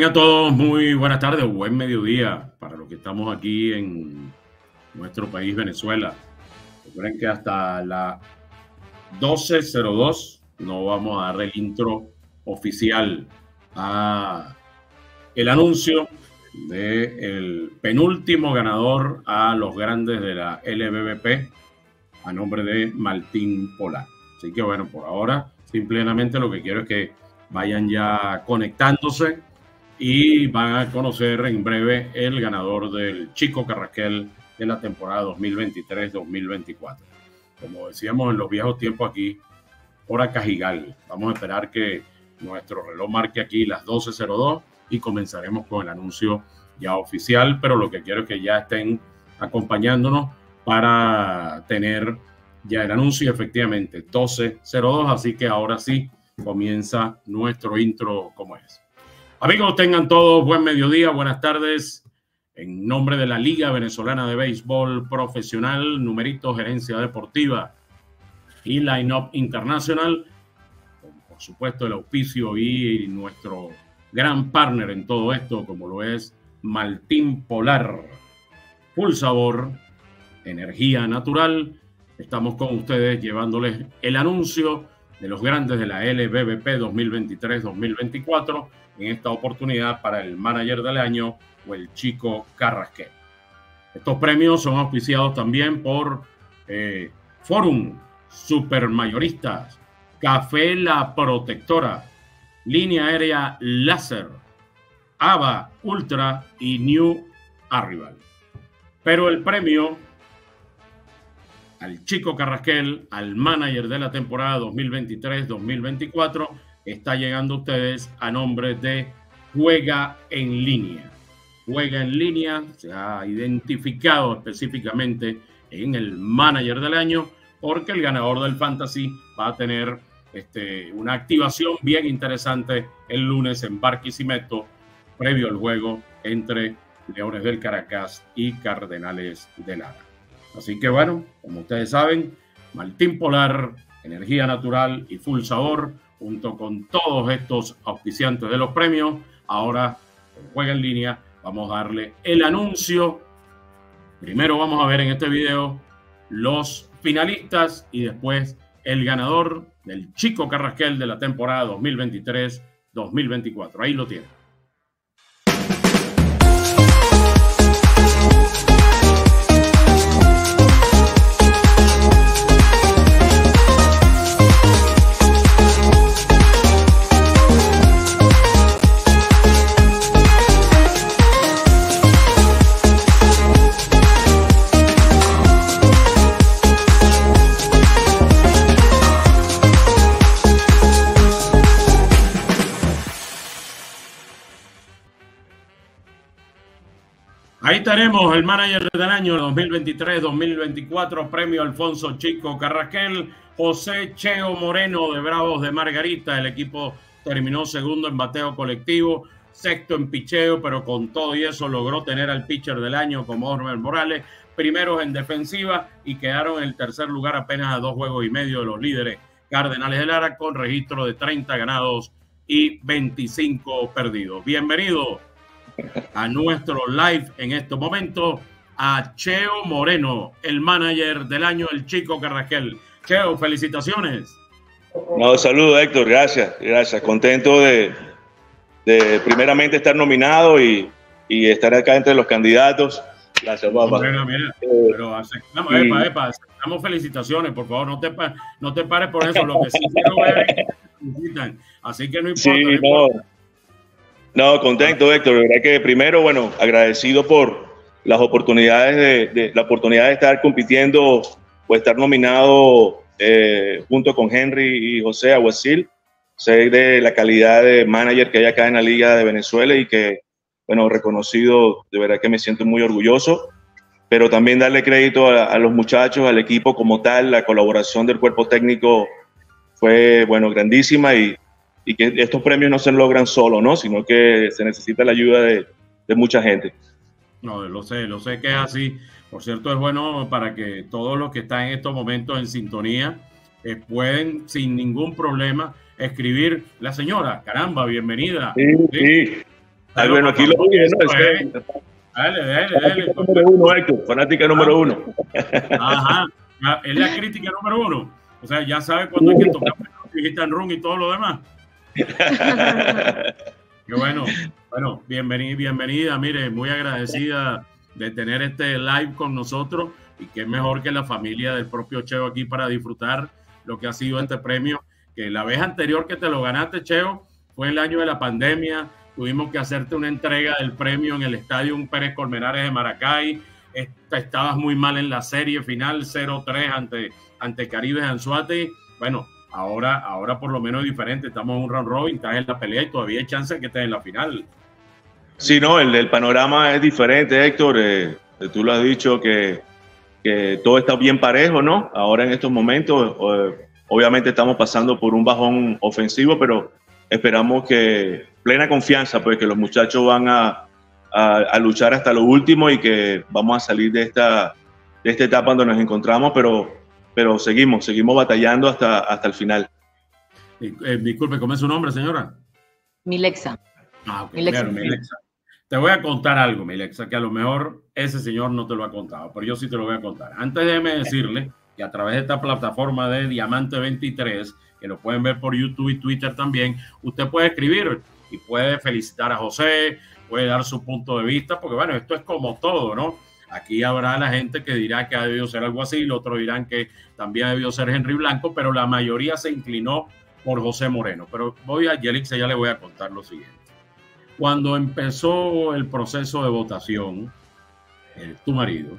Tengan todos muy buenas tardes o buen mediodía para los que estamos aquí en nuestro país, Venezuela. Recuerden que hasta las 12:02 no vamos a dar el intro oficial a el anuncio del penúltimo ganador a los grandes de la LBBP a nombre de Martín Polar. Así que bueno, por ahora simplemente lo que quiero es que vayan ya conectándose y van a conocer en breve el ganador del Chico Carrasquel de la temporada 2023-2024. Como decíamos en los viejos tiempos aquí, hora Cajigal. Vamos a esperar que nuestro reloj marque aquí las 12:02 y comenzaremos con el anuncio ya oficial, pero lo que quiero es que ya estén acompañándonos para tener ya el anuncio, efectivamente 12:02, así que ahora sí comienza nuestro intro como es. Amigos, tengan todos buen mediodía, buenas tardes. En nombre de la Liga Venezolana de Béisbol Profesional, Numerito Gerencia Deportiva y Line Up Internacional, por supuesto el auspicio y nuestro gran partner en todo esto, como lo es Martín Polar, full sabor, energía natural. Estamos con ustedes llevándoles el anuncio de los grandes de la LBBP 2023-2024, en esta oportunidad para el manager del año o el Chico Carrasquel. Estos premios son auspiciados también por Forum, Supermayoristas, Café La Protectora, Línea Aérea Láser, AVA Ultra y New Arrival. Pero el premio al Chico Carrasquel, al manager de la temporada 2023-2024, está llegando a ustedes a nombre de Juega en Línea. Juega en Línea se ha identificado específicamente en el manager del año porque el ganador del Fantasy va a tener una activación bien interesante el lunes en Barquisimeto, previo al juego entre Leones del Caracas y Cardenales de Lara. Así que bueno, como ustedes saben, Martín Polar, energía natural y full sabor, junto con todos estos auspiciantes de los premios, ahora Juega en Línea, vamos a darle el anuncio. Primero vamos a ver en este video los finalistas y después el ganador del Chico Carrasquel de la temporada 2023-2024. Ahí lo tienen. Ahí tenemos el manager del año 2023-2024, premio Alfonso Chico Carrasquel, José Cheo Moreno de Bravos de Margarita. El equipo terminó segundo en bateo colectivo, sexto en picheo, pero con todo y eso logró tener al pitcher del año como Osmer Morales, primeros en defensiva y quedaron en el tercer lugar apenas a 2 juegos y medio de los líderes Cardenales de Lara con registro de 30 ganados y 25 perdidos. Bienvenido a nuestro live en estos momentos a Cheo Moreno, el manager del año, el Chico Carrasquel. Cheo, felicitaciones. No, saludos, Héctor, gracias. Contento de primeramente estar nominado y estar acá entre los candidatos. Gracias, papá. Mira, pero aceptamos, aceptamos felicitaciones, por favor, no te pares por eso. Lo que sí quiero ver es que felicitan. Así que no importa. Sí, no importa. No, contento, Héctor. La verdad que primero, bueno, agradecido por las oportunidades de estar compitiendo o estar nominado junto con Henry y José Aguacil. Sé de la calidad de manager que hay acá en la Liga de Venezuela y que, bueno, reconocido, de verdad que me siento muy orgulloso. Pero también darle crédito a los muchachos, al equipo como tal. La colaboración del cuerpo técnico fue, bueno, grandísima y que estos premios no se logran solo, ¿no? Sino que se necesita la ayuda de mucha gente. No, lo sé que es así. Por cierto, es bueno para que todos los que están en estos momentos en sintonía pueden sin ningún problema escribir la señora, caramba, bienvenida. Sí. Bueno, aquí lo oye, ¿no? Dale. Número uno, Héctor, fanática número uno. Ajá, es la crítica número uno. O sea, ya sabe cuándo hay que tocar Hit and Run y todo lo demás. Qué bueno. Bueno, bienvenida. Mire, muy agradecida de tener este live con nosotros y qué mejor que la familia del propio Cheo aquí para disfrutar lo que ha sido este premio, que la vez anterior que te lo ganaste, Cheo, fue el año de la pandemia. Tuvimos que hacerte una entrega del premio en el Estadio Pérez Colmenares de Maracay. Estabas muy mal en la serie final 0-3 ante Caribe Anzoátegui. Bueno, ahora por lo menos es diferente. Estamos en un round robin, estás en la pelea y todavía hay chance de que estés en la final. Sí, no, el panorama es diferente, Héctor. Tú lo has dicho que todo está bien parejo, ¿no? Ahora en estos momentos, obviamente estamos pasando por un bajón ofensivo, pero esperamos que plena confianza, pues que los muchachos van a luchar hasta lo último y que vamos a salir de esta etapa donde nos encontramos, pero seguimos batallando hasta el final. Disculpe, ¿cómo es su nombre, señora? Milexa. Okay. Milexa. Te voy a contar algo, Milexa, que a lo mejor ese señor no te lo ha contado, pero yo sí te lo voy a contar. Antes déjeme decirle que a través de esta plataforma de Diamante 23, que lo pueden ver por YouTube y Twitter también, usted puede escribir y puede felicitar a José, puede dar su punto de vista, porque bueno, esto es como todo, ¿no? Aquí habrá la gente que dirá que ha debido ser algo así, los otros dirán que también ha debido ser Henry Blanco, pero la mayoría se inclinó por José Moreno. Pero voy a Yelixa, ya le voy a contar lo siguiente. Cuando empezó el proceso de votación, tu marido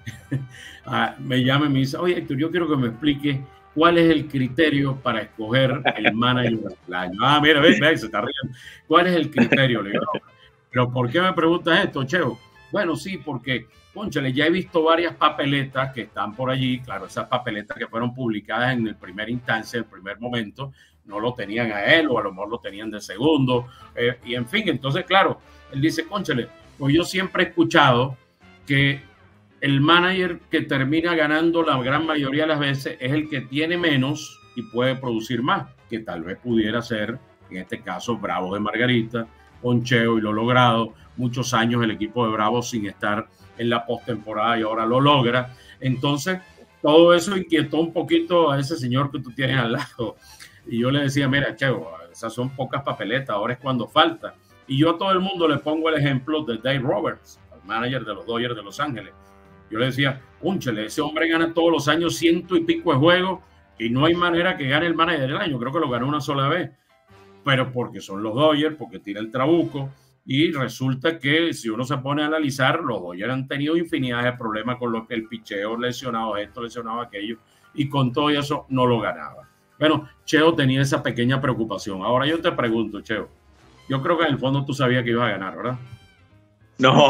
me llama y me dice, oye, Héctor, yo quiero que me explique cuál es el criterio para escoger el manager del año. Mira, ve, se está riendo. ¿Cuál es el criterio? Le digo, no, pero ¿por qué me preguntas esto, Cheo? Bueno, sí, porque, cónchale, ya he visto varias papeletas que están por allí. Claro, esas papeletas que fueron publicadas en el primer instancia, en el primer momento, no lo tenían a él o a lo mejor lo tenían de segundo. Y en fin, entonces, claro, él dice, cónchale, pues yo siempre he escuchado que el manager que termina ganando la gran mayoría de las veces es el que tiene menos y puede producir más, que tal vez pudiera ser, en este caso, Bravos de Margarita, con Cheo y lo logrado, muchos años el equipo de Bravos sin estar en la postemporada y ahora lo logra. Entonces, todo eso inquietó un poquito a ese señor que tú tienes al lado. Y yo le decía, mira, Cheo, esas son pocas papeletas, ahora es cuando falta. Y yo a todo el mundo le pongo el ejemplo de Dave Roberts, el manager de los Dodgers de Los Ángeles. Yo le decía, cónchale, ese hombre gana todos los años 100 y pico de juegos y no hay manera que gane el manager del año. Creo que lo ganó una sola vez, pero porque son los Dodgers, porque tira el trabuco. Y resulta que si uno se pone a analizar, los Dodgers han tenido infinidad de problemas con lo que el picheo lesionado, esto lesionado, aquello, y con todo eso no lo ganaba. Bueno, Cheo tenía esa pequeña preocupación. Ahora yo te pregunto, Cheo, yo creo que en el fondo tú sabías que ibas a ganar, ¿verdad? No,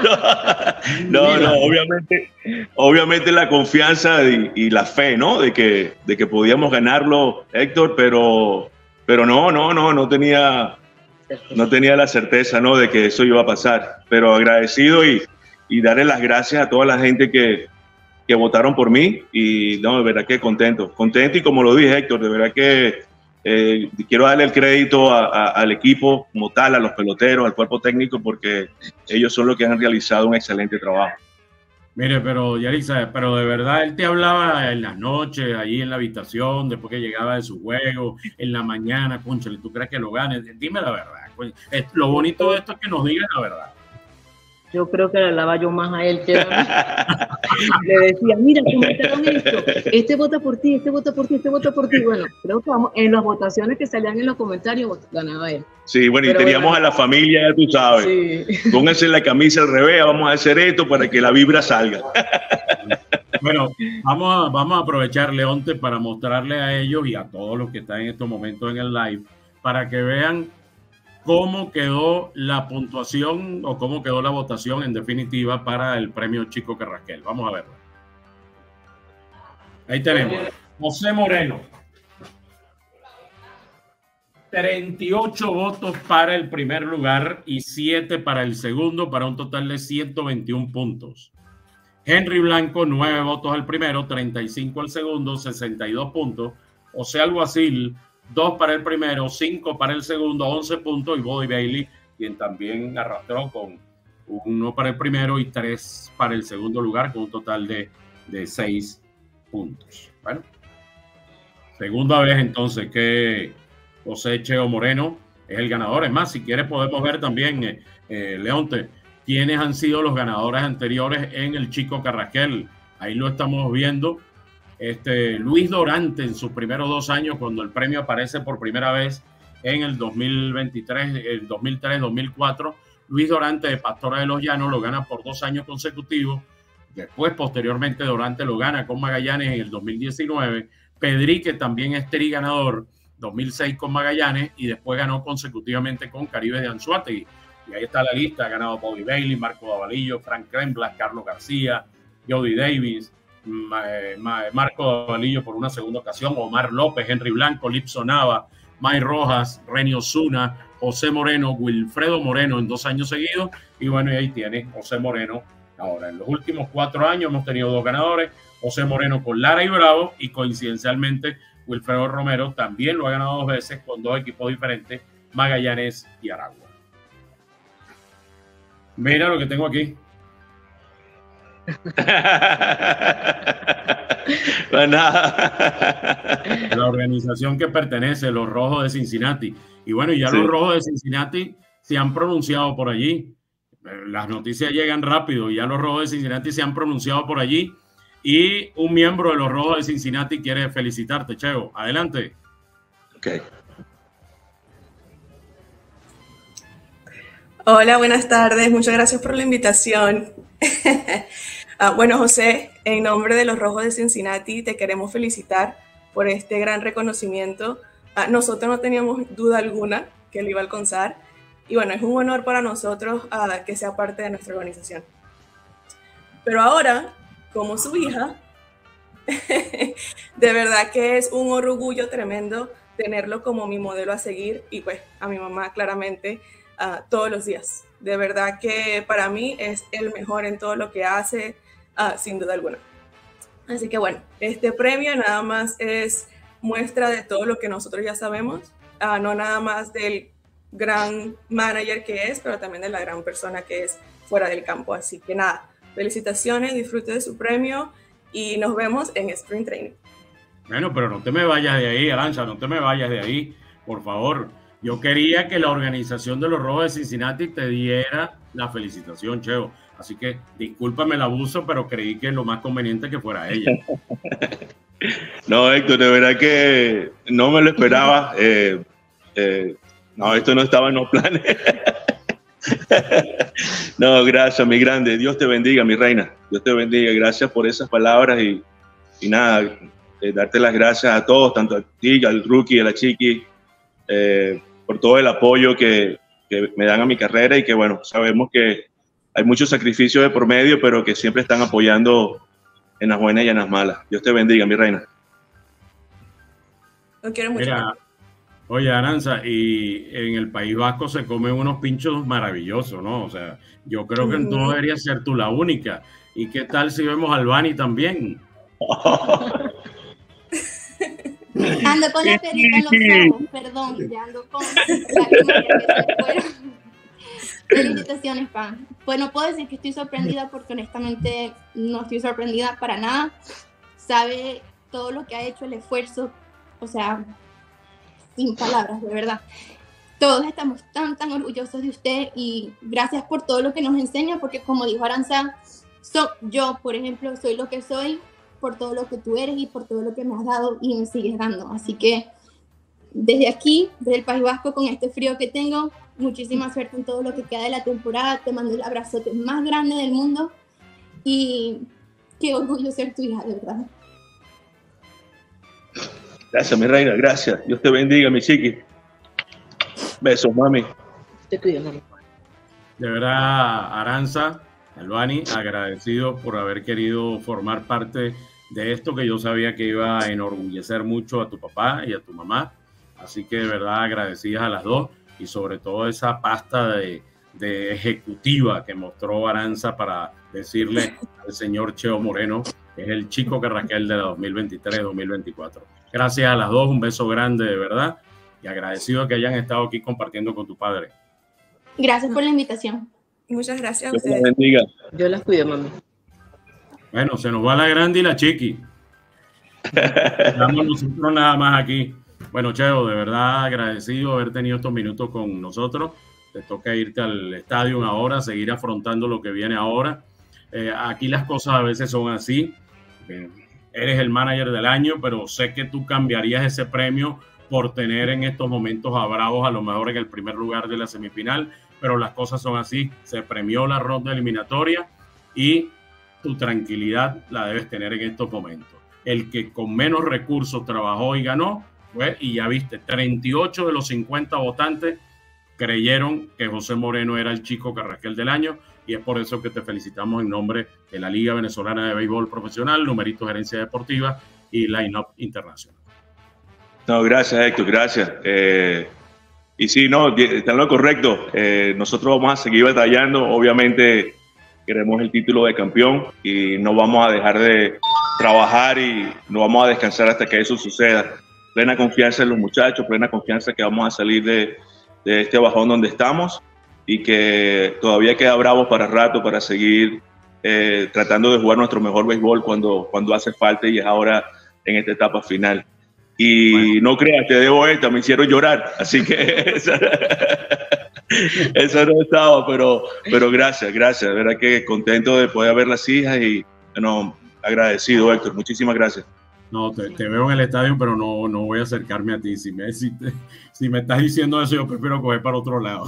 obviamente la confianza y la fe, ¿no? De que podíamos ganarlo, Héctor, pero no tenía la certeza, ¿no? De que eso iba a pasar, pero agradecido y darle las gracias a toda la gente que votaron por mí y no, de verdad que contento y como lo dije, Héctor, de verdad que quiero darle el crédito al equipo como tal, a los peloteros, al cuerpo técnico, porque ellos son los que han realizado un excelente trabajo. Mire, pero Yarixa, pero de verdad él te hablaba en las noches, ahí en la habitación, después que llegaba de su juego, en la mañana, cónchale, ¿tú crees que lo ganes? Dime la verdad. Lo bonito de esto es que nos digan la verdad. Yo creo que le hablaba yo más a él que a mí. Le decía, mira, comentaron esto, este vota por ti, este vota por ti, este vota por ti. Bueno, creo que en las votaciones que salían en los comentarios ganaba él. Sí, bueno, pero y teníamos bueno, a la familia, ya tú sabes. Sí. Pónganse la camisa al revés, vamos a hacer esto para que la vibra salga. Bueno, vamos a aprovechar, Leonte, para mostrarle a ellos y a todos los que están en estos momentos en el live, para que vean cómo quedó la puntuación o cómo quedó la votación en definitiva para el premio Chico Carrasquel. Vamos a verlo. Ahí tenemos. José Moreno. 38 votos para el primer lugar y 7 para el segundo, para un total de 121 puntos. Henry Blanco, 9 votos al primero, 35 al segundo, 62 puntos. José Alguacil, 2 para el primero, 5 para el segundo, 11 puntos. Y Bobby Bailey, quien también arrastró con 1 para el primero y 3 para el segundo lugar, con un total de 6 puntos. Bueno, segunda vez entonces que José Cheo Moreno es el ganador. Es más, si quieres podemos ver también, Leonte, quiénes han sido los ganadores anteriores en el Chico Carrasquel. Ahí lo estamos viendo. Luis Dorante en sus primeros 2 años, cuando el premio aparece por primera vez en el 2023, el 2003-2004, Luis Dorante de Pastora de los Llanos lo gana por 2 años consecutivos. Después, posteriormente, Dorante lo gana con Magallanes en el 2019. Pedrique también es triganador, 2006 con Magallanes, y después ganó consecutivamente con Caribe de Anzoátegui. Y ahí está la lista: ha ganado Bobby Bailey, Marco Davalillo, Frank Remblas, Carlos García, Jody Davis, Marco Davalillo por una segunda ocasión, Omar López, Henry Blanco, Lipson Nava, May Rojas, Renio Osuna, José Moreno, Wilfredo Moreno en 2 años seguidos. Y bueno, y ahí tiene José Moreno. Ahora, en los últimos 4 años hemos tenido 2 ganadores, José Moreno con Lara y Bravo, y coincidencialmente Wilfredo Romero también lo ha ganado 2 veces con 2 equipos diferentes, Magallanes y Aragua. Mira lo que tengo aquí. Pues nada. La organización que pertenece, los Rojos de Cincinnati. Y bueno, ya sí, los Rojos de Cincinnati se han pronunciado por allí. Las noticias llegan rápido. Ya los Rojos de Cincinnati se han pronunciado por allí. Y un miembro de los Rojos de Cincinnati quiere felicitarte, Cheo. Adelante. Ok. Hola, buenas tardes. Muchas gracias por la invitación. Bueno, José, en nombre de los Rojos de Cincinnati, te queremos felicitar por este gran reconocimiento. Nosotros no teníamos duda alguna que lo iba a alcanzar. Y bueno, es un honor para nosotros que sea parte de nuestra organización. Pero ahora, como su hija, de verdad que es un orgullo tremendo tenerlo como mi modelo a seguir, y pues a mi mamá claramente todos los días. De verdad que para mí es el mejor en todo lo que hace, sin duda alguna. Así que bueno, este premio nada más es muestra de todo lo que nosotros ya sabemos, no nada más del gran manager que es, pero también de la gran persona que es fuera del campo. Así que nada, felicitaciones, disfrute de su premio y nos vemos en Spring Training. Bueno, pero no te me vayas de ahí, Aranza, no te me vayas de ahí, por favor. Yo quería que la organización de los Rojos de Cincinnati te diera la felicitación, Cheo. Así que discúlpame el abuso, pero creí que lo más conveniente que fuera ella. No, Héctor, de verdad que no me lo esperaba. No, esto no estaba en los planes. No, gracias, mi grande. Dios te bendiga, mi reina. Dios te bendiga. Gracias por esas palabras y nada, darte las gracias a todos, tanto a ti, al rookie, a la chiqui, por todo el apoyo que me dan a mi carrera, y que bueno, sabemos que hay muchos sacrificios de por medio, pero que siempre están apoyando en las buenas y en las malas. Dios te bendiga, mi reina. Lo quiero mucho. Mira, oye, Aranza, y en el País Vasco se comen unos pinchos maravillosos, ¿no? O sea, yo creo que no deberías ser tú la única. ¿Y qué tal si vemos a Albani también? Ando con la perita en los ojos, perdón, ya ando con lágrimas. Felicitaciones, Pan. Pues no puedo decir que estoy sorprendida, porque honestamente no estoy sorprendida para nada. Sabe todo lo que ha hecho, el esfuerzo, o sea, sin palabras, de verdad. Todos estamos tan orgullosos de usted, y gracias por todo lo que nos enseña, porque como dijo Aranza, yo, por ejemplo, soy lo que soy por todo lo que tú eres y por todo lo que me has dado y me sigues dando. Así que desde aquí, desde el País Vasco, con este frío que tengo, muchísima suerte en todo lo que queda de la temporada. Te mando el abrazote más grande del mundo y qué orgullo ser tu hija, de verdad. Gracias, mi reina, gracias. Dios te bendiga, mi chiqui. Besos, mami. Te cuido, mami. De verdad, Aranza, Albani, agradecido por haber querido formar parte de esto, que yo sabía que iba a enorgullecer mucho a tu papá y a tu mamá. Así que de verdad agradecidas a las dos, y sobre todo esa pasta de ejecutiva que mostró Aranza para decirle al señor Cheo Moreno que es el Chico Carrasquel de la 2023-2024. Gracias a las dos, un beso grande de verdad, y agradecido que hayan estado aquí compartiendo con tu padre. Gracias por la invitación. Muchas gracias a Dios los ustedes. bendiga. Yo las cuido, mami. Bueno, se nos va la grande y la chiqui. Estamos nosotros nada más aquí. Bueno, Cheo, de verdad agradecido haber tenido estos minutos con nosotros. Te toca irte al estadio ahora, seguir afrontando lo que viene ahora. Aquí las cosas a veces son así. Eres el manager del año, pero sé que tú cambiarías ese premio por tener en estos momentos a Bravos a lo mejor en el primer lugar de la semifinal, pero las cosas son así. Se premió la ronda eliminatoria y tu tranquilidad la debes tener en estos momentos. El que con menos recursos trabajó y ganó fue, y ya viste, 38 de los 50 votantes creyeron que José Moreno era el Chico Carrasquel del año, y es por eso que te felicitamos en nombre de la Liga Venezolana de Béisbol Profesional, Numerito Gerencia Deportiva y Line Up Internacional. No, gracias, Héctor, gracias. Y sí, no, está en lo correcto. Nosotros vamos a seguir batallando. Obviamente queremos el título de campeón y no vamos a dejar de trabajar y no vamos a descansar hasta que eso suceda. Plena confianza en los muchachos, plena confianza que vamos a salir de este bajón donde estamos y que todavía queda Bravos para rato para seguir tratando de jugar nuestro mejor béisbol cuando hace falta, y es ahora en esta etapa final. Y bueno, no creas, te debo esta, me hicieron llorar, así que esa no estaba, pero gracias, de verdad que contento de poder ver las hijas y bueno, agradecido, Héctor, muchísimas gracias. No, te veo en el estadio, pero no voy a acercarme a ti. Si me estás diciendo eso, yo prefiero coger para otro lado.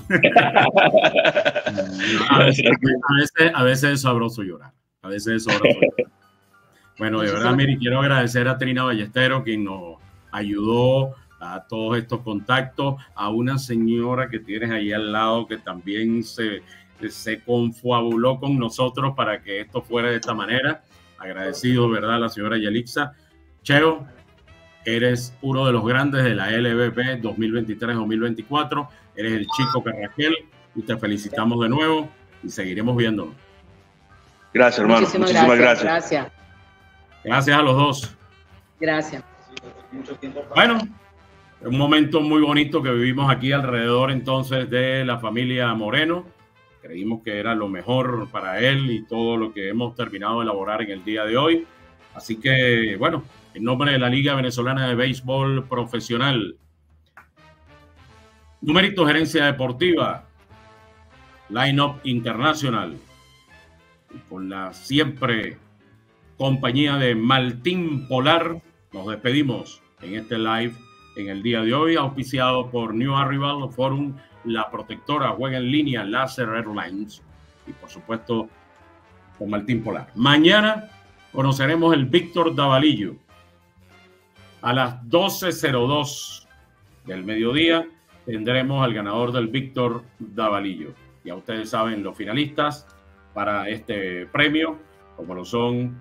A veces es sabroso llorar. A veces es sabroso llorar. Bueno, de verdad, Miri, quiero agradecer a Trina Ballesteros, quien nos ayudó a todos estos contactos, a una señora que tienes ahí al lado que también se confabuló con nosotros para que esto fuera de esta manera. Agradecido, ¿verdad?, a la señora Yelixa. Cheo, eres uno de los grandes de la LVP 2023-2024. Eres el Chico Carrasquel y te felicitamos de nuevo y seguiremos viéndonos. Gracias, hermano. Muchísimas gracias. Gracias a los dos. Gracias. Bueno, un momento muy bonito que vivimos aquí alrededor entonces de la familia Moreno. Creímos que era lo mejor para él y todo lo que hemos terminado de elaborar en el día de hoy. Así que, bueno, en nombre de la Liga Venezolana de Béisbol Profesional, Numerito Gerencia Deportiva, Line Up Internacional, y con la siempre compañía de Maltín Polar, nos despedimos en este live en el día de hoy, auspiciado por New Arrival Forum, La Protectora, Juega en Línea, Laser Airlines y por supuesto con Maltín Polar. Mañana conoceremos el Víctor Davalillo. A las 12:02 del mediodía tendremos al ganador del Víctor Davalillo. Ya ustedes saben los finalistas para este premio, como lo son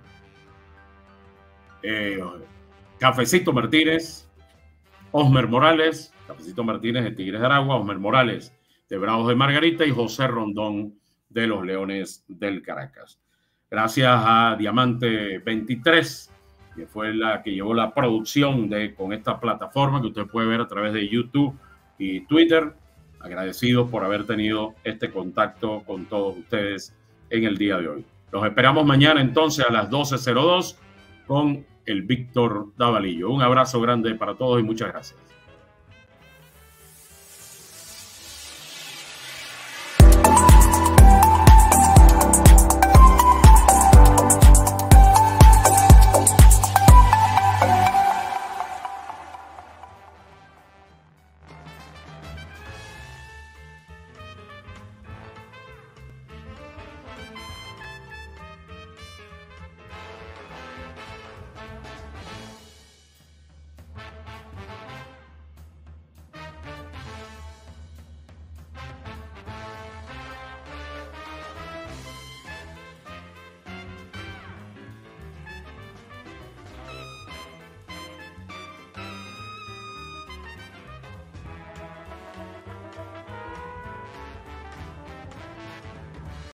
Cafecito Martínez, Osmer Morales, Cafecito Martínez de Tigres de Aragua, Osmer Morales de Bravos de Margarita y José Rondón de los Leones del Caracas. Gracias a Diamante 23, que fue la que llevó la producción con esta plataforma que usted puede ver a través de YouTube y Twitter. Agradecidos por haber tenido este contacto con todos ustedes en el día de hoy. Los esperamos mañana entonces a las 12:02 con el Víctor Davalillo. Un abrazo grande para todos y muchas gracias.